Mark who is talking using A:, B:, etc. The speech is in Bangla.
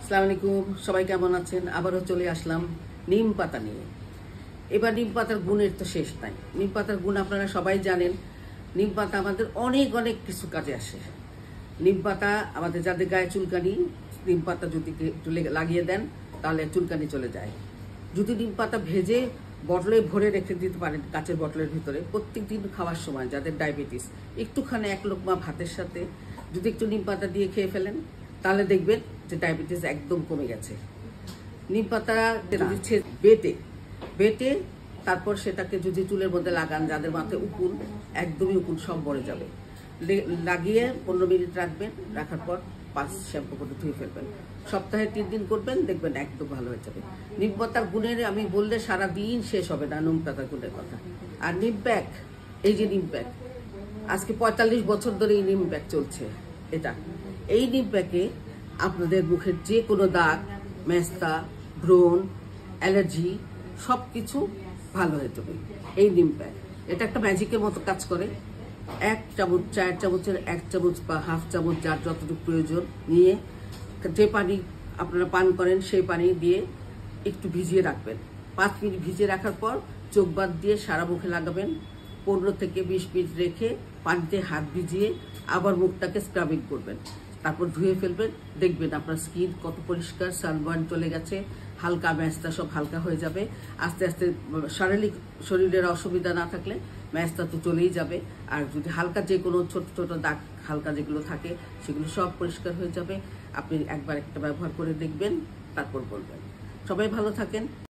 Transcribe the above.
A: আসসালামু আলাইকুম, সবাই কেমন আছেন? আবারও চলে আসলাম নিম পাতা নিয়ে। এবার নিম পাতার গুণের তো শেষ নাই। নিম পাতার গুণ আপনারা সবাই জানেন। নিম পাতা আমাদের অনেক অনেক কিছু কাজে আসে। নিম পাতা আমাদের যাদের গায়ে চুলকানি, নিম পাতা যদি একটু লাগিয়ে দেন তাহলে চুলকানি চলে যায়। যদি নিম পাতা ভেজে বটলে ভরে রেখে দিতে পারেন কাচের বটলের ভিতরে, প্রত্যেক দিন খাওয়ার সময় যাদের ডায়াবেটিস, একটুখানি এক লোকমা ভাতের সাথে যদি একটু নিম পাতা দিয়ে খেয়ে ফেলেন তাহলে দেখবেন যে ডায়াবেটিস একদম কমে গেছে। নিম পাতা দিচ্ছে বেটে বেটে তারপর সেটাকে যদি চুলের মধ্যে লাগান, যাদের মাথায় উকুন, একদমই উকুন সব মরে যাবে। লাগিয়ে 15 মিনিট রাখবেন, রাখার পর 5 শ্যাম্পু করে ধুয়ে ফেলবেন। সপ্তাহে 3 দিন করবেন, দেখবেন একদম ভালো হয়ে যাবে। নিম পাতার গুণের আমি বললে সারাদিন শেষ হবে না নিম পাতার গুণের কথা। আর নিম প্যাক, এই যে নিম প্যাক, আজকে 45 বছর ধরে এই নিম প্যাক চলছে। এই নিম প্যাকে আপনাদের মুখের যে কোনো দাগ, মেস্তা, ব্রণ, অ্যালার্জি সবকিছু ভালো হয়ে যাবে এই নিম প্যাক। এটা একটা ম্যাজিকের মতো কাজ করে। 1 চামচ, 4 চামচের 1 চামচ বা হাফ চামচ, যার যতটুকু প্রয়োজন নিয়ে, যে পানি আপনারা পান করেন সেই পানি দিয়ে একটু ভিজিয়ে রাখবেন। 5 মিনিট ভিজিয়ে রাখার পর চোখ বাদ দিয়ে সারা মুখে লাগাবেন। 15 থেকে 20 মিনিট রেখে পানিতে হাত ভিজিয়ে আবার মুখটাকে স্ক্রাবিং করবেন। তারপর ধুয়ে ফেলবেন। দেখবেন আপনার স্কিন কত পরিষ্কার, সানবার্ন চলে গেছে, হালকা ম্যাস্তা সব হালকা হয়ে যাবে। আস্তে আস্তে শরীরের অসুবিধা না থাকলে ম্যাস্তা তো চলেই যাবে। আর যদি হালকা যে কোনো ছোট ছোট দাগ হালকা যেগুলো থাকে সেগুলো সব পরিষ্কার হয়ে যাবে। আপনি একবার একটা ব্যবহার করে দেখবেন, তারপর বলবেন। সবাই ভালো থাকেন।